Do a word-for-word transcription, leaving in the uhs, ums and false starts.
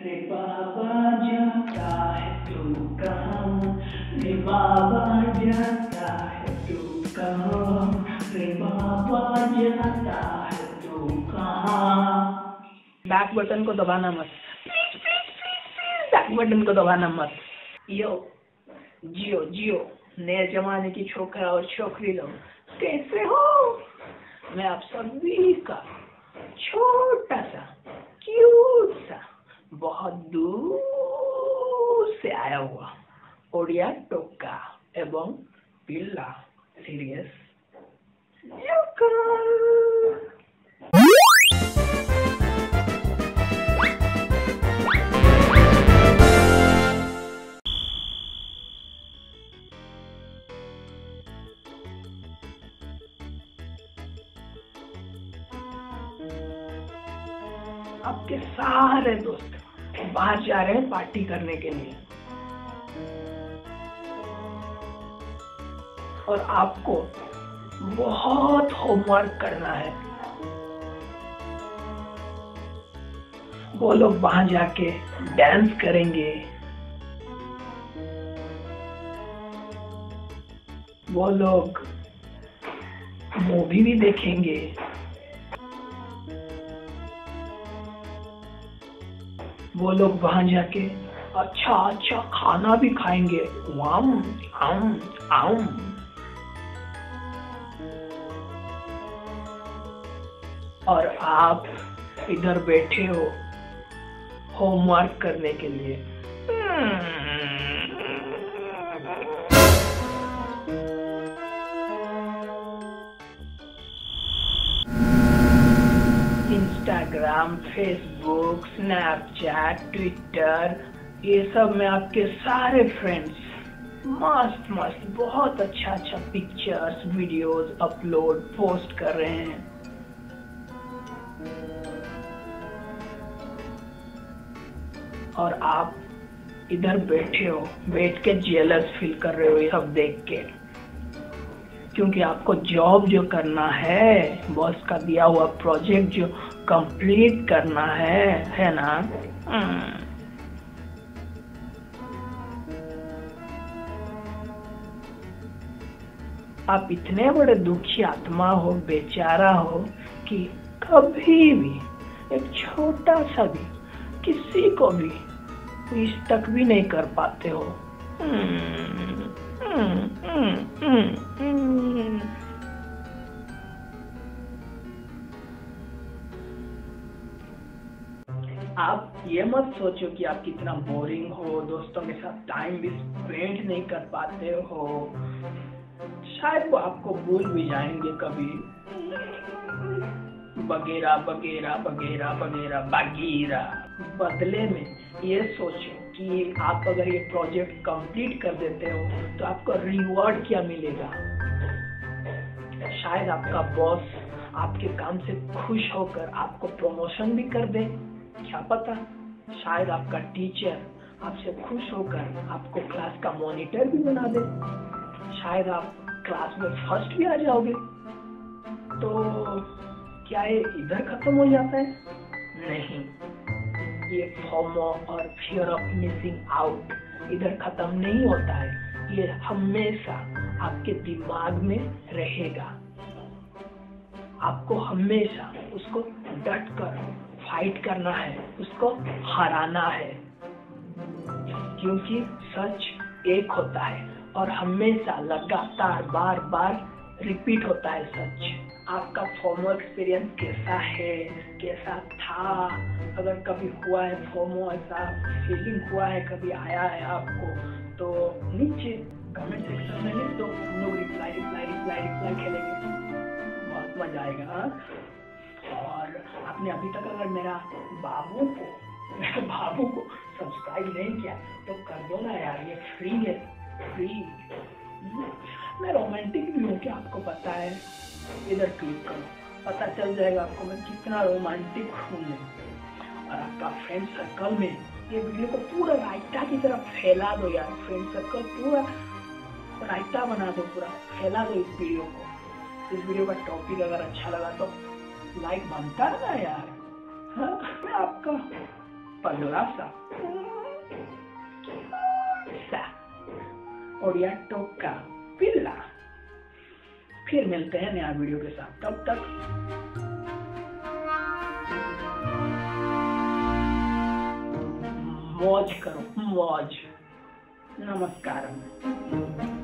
रे बाबा जाता है तू कहाँ, रे बाबा जाता है तू कहाँ, रे बाबा जाता है तू कहाँ। बैक बटन को दबाना मत, बैक बटन को दबाना मत। यो जियो जियो नए जमाने की छोकरा और छोकरी लोग, कैसे हो? मैं आप सभी का छोटा सा क्यूट सा बहुत दूर से आया हुआ ओडिया टोका एवं पिल्ला सीरियस जोकर। आपके सारे दोस्त बाहर जा रहे हैं पार्टी करने के लिए और आपको बहुत होमवर्क करना है। वो लोग वहां जाके डांस करेंगे, वो लोग मूवी भी देखेंगे, वो लोग वहां जाके अच्छा अच्छा खाना भी खाएंगे। वाम आम आम। और आप इधर बैठे हो होमवर्क करने के लिए। इंस्टाग्राम, फेसबुक, स्नैपचैट, ट्विटर, ये सब में आपके सारे फ्रेंड्स मस्त मस्त बहुत अच्छा अच्छा पिक्चर्स वीडियोस अपलोड पोस्ट कर रहे हैं। और आप इधर बैठे हो, बैठ के जेलस फील कर रहे हो ये सब देख के, क्योंकि आपको जॉब जो करना है, बॉस का दिया हुआ प्रोजेक्ट जो कंप्लीट करना है है ना। आप इतने बड़े दुखी आत्मा हो, बेचारा हो कि कभी भी एक छोटा सा भी किसी को भी इस तक भी नहीं कर पाते हो। आप ये मत सोचो कि आप कितना बोरिंग हो, दोस्तों के साथ टाइम भी स्पेंड नहीं कर पाते हो, शायद वो आपको भूल भी जाएंगे कभी, वगैरह वगैरह वगैरह वगैरह वगैरह। बदले में ये सोचो कि आप अगर ये प्रोजेक्ट कंप्लीट कर देते हो तो आपको रिवॉर्ड क्या मिलेगा। शायद आपका बॉस आपके काम से खुश होकर आपको प्रमोशन भी कर दे, क्या पता। शायद आपका टीचर आपसे खुश होकर आपको क्लास का मॉनिटर भी बना दे, शायद आप क्लास में फर्स्ट भी आ जाओगे। तो क्या ये इधर खत्म हो जाता है? नहीं, ये फोमो और फियर ऑफ मिसिंग आउट इधर खत्म नहीं होता है, ये हमेशा आपके दिमाग में रहेगा। आपको हमेशा उसको डट कर फाइट करना है, उसको हराना है, क्योंकि सच एक होता है और हमेशा लगातार बार बार रिपीट होता है सच। आपका फोमो एक्सपीरियंस कैसा है, कैसा था? अगर कभी हुआ है फोमो, ऐसा फीलिंग हुआ है, कभी आया है आपको, तो नीचे कमेंट सेक्शन में लिख दो, हम लोग रिप्लाई रिप्लाई रिप्लाई रिप्लाई खेलेंगे, बहुत मजा आएगा। हाँ? और आपने अभी तक अगर मेरा बाबू को मेरे बाबू को सब्सक्राइब नहीं किया तो कर दो ना यार, ये फ्री है, फ्री। मैं रोमांटिक भी हूँ, क्या आपको पता है? इधर क्लिक करो, पता चल जाएगा आपको मैं कितना रोमांटिक हूँ। और आपका फ्रेंड सर्कल में ये वीडियो को पूरा रायता की तरफ फैला दो यार, फ्रेंड सर्कल पूरा रायता बना दो, पूरा फैला दो इस वीडियो को। इस वीडियो का टॉपिक अगर अच्छा लगा तो लाइक बनता है ना यार। हाँ? मैं आपका पगला सा सा ओडिया टोका पिल्ला। फिर मिलते हैं नया वीडियो के साथ, तब तक मौज करो, मौज। नमस्कार।